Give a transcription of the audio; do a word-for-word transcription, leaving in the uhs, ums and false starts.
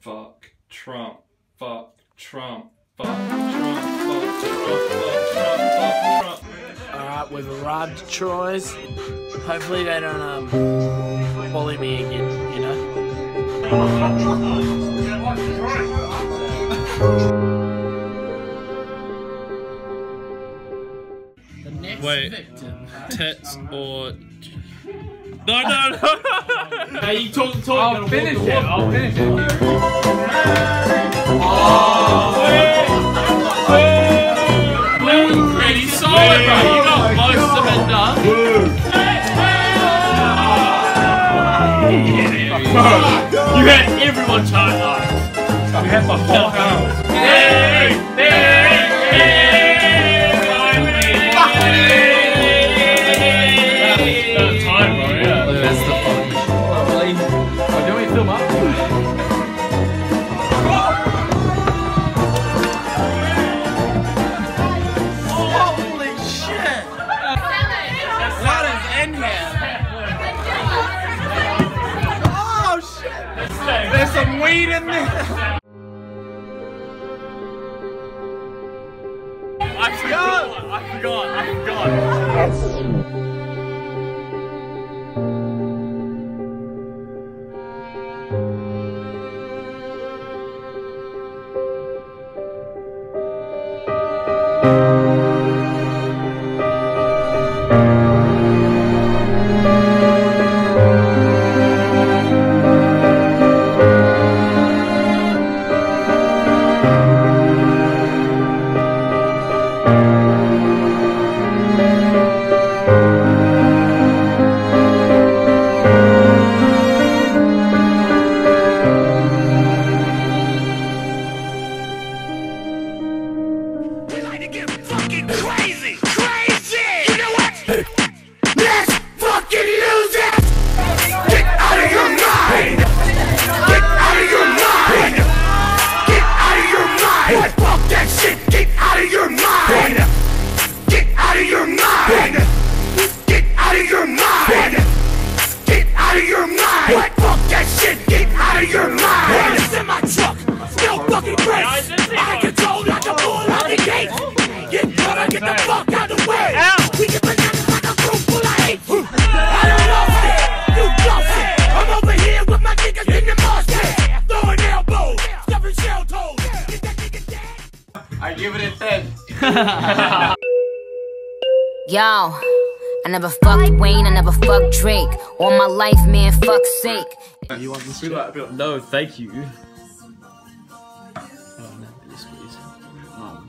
fuck Trump, fuck Trump, fuck Trump, fuck Trump, fuck Trump, fuck Trump. Alright, we've arrived to Troy's. Hopefully they don't um bully me again, you know? The next Wait, victim. tits or... No, no, no! Hey, you talk, talk. I'll finish it, I'll finish it. Oh! Pretty solid, bro. You got most of it done. You had everyone charged eyes. You had my whole house. Hey! Hey! Hey! That's time, bro, yeah. That's the fun. Oh, really? Oh, do you want me to film up? Holy shit! What is in here? Oh shit! There's some weed in there! I forgot! I forgot! I forgot! I give it a ten. Yo, I never fucked Wayne, I never fucked Drake. All my life, man, fuck's sake. You want this? Be like, be like, no, thank you.